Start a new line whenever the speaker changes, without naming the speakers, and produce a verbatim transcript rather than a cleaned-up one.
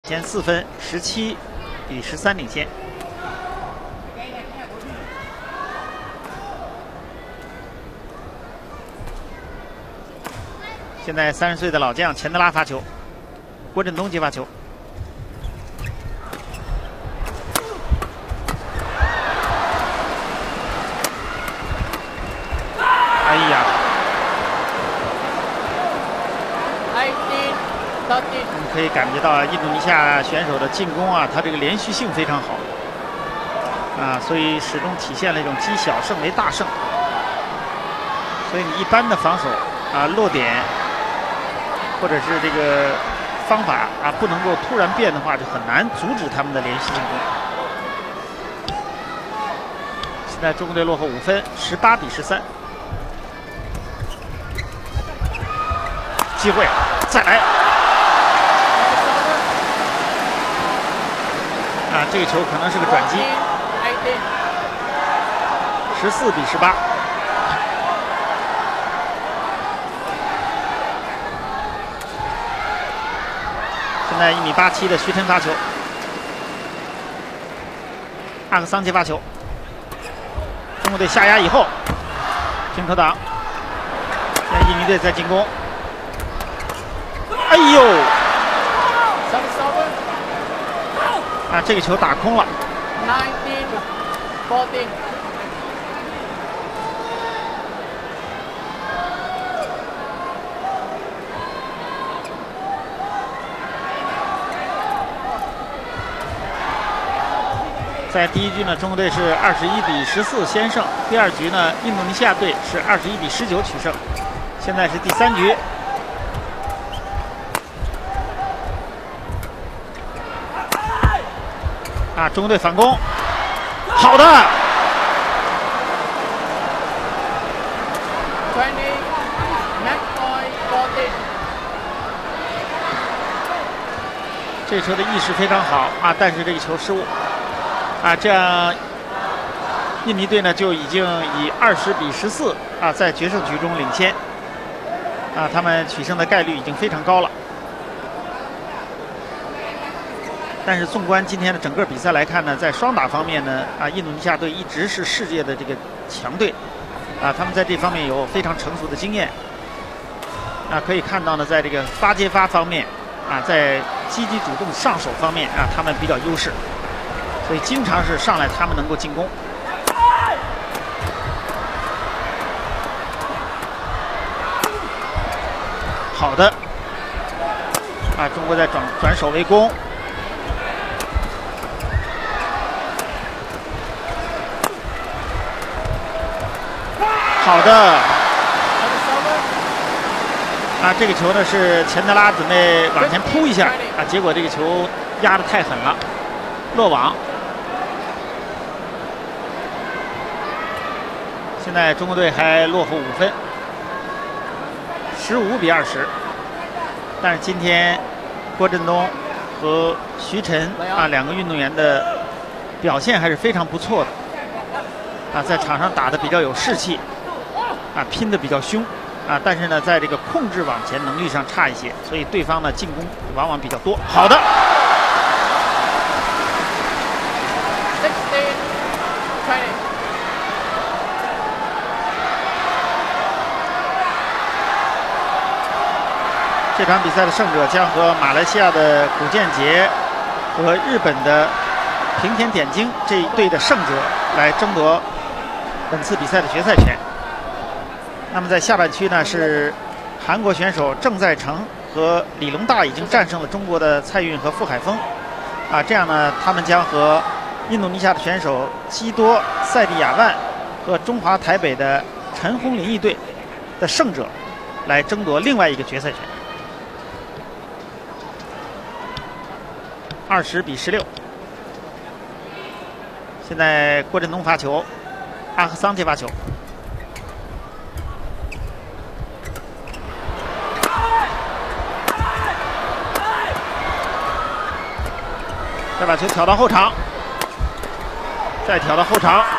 先四分，十七比十三领先。现在三十岁的老将钱德拉发球，郭振东接发球。哎呀！ 你可以感觉到印度尼西亚选手的进攻啊，他这个连续性非常好啊，所以始终体现了一种积小胜为大胜。所以你一般的防守啊，落点或者是这个方法啊，不能够突然变的话，就很难阻止他们的连续进攻。现在中国队落后五分，十八比十三。机会，再来。 啊，这个球可能是个转机，十四比十八。现在一米八七的徐晨发球，阿克桑接发球，中国队下压以后，平头挡，现在印尼队在进攻，哎呦！ 啊，这个球打空了。在第一局呢，中国队是二十一比十四先胜；第二局呢，印度尼西亚队是二十一比十九取胜。现在是第三局。 啊，中国队反攻，好的！这球的意识非常好啊，但是这个球失误啊，这样印尼队呢就已经以二十比十四啊，在决胜局中领先啊，他们取胜的概率已经非常高了。 但是纵观今天的整个比赛来看呢，在双打方面呢，啊，印度尼西亚队一直是世界的这个强队，啊，他们在这方面有非常成熟的经验，啊，可以看到呢，在这个发接发方面，啊，在积极主动上手方面啊，他们比较优势，所以经常是上来他们能够进攻。好的，啊，中国在转转守为攻。 好的，啊，这个球呢是钱德拉准备往前扑一下啊，结果这个球压得太狠了，落网。现在中国队还落后五分，十五比二十。但是今天郭振东和徐晨啊两个运动员的表现还是非常不错的，啊，在场上打得比较有士气。 啊，拼得比较凶，啊，但是呢，在这个控制网前能力上差一些，所以对方呢进攻往往比较多。好的，这场比赛的胜者将和马来西亚的古建杰和日本的平田典京这一队的胜者来争夺本次比赛的决赛权。 那么在下半区呢，是韩国选手郑在成和李龙大已经战胜了中国的蔡运和傅海峰，啊，这样呢，他们将和印度尼西亚的选手基多塞蒂亚万和中华台北的陈红林一队的胜者来争夺另外一个决赛权。二十比十六，现在郭振东发球，阿克桑接发球。 再把球挑到后场，再挑到后场，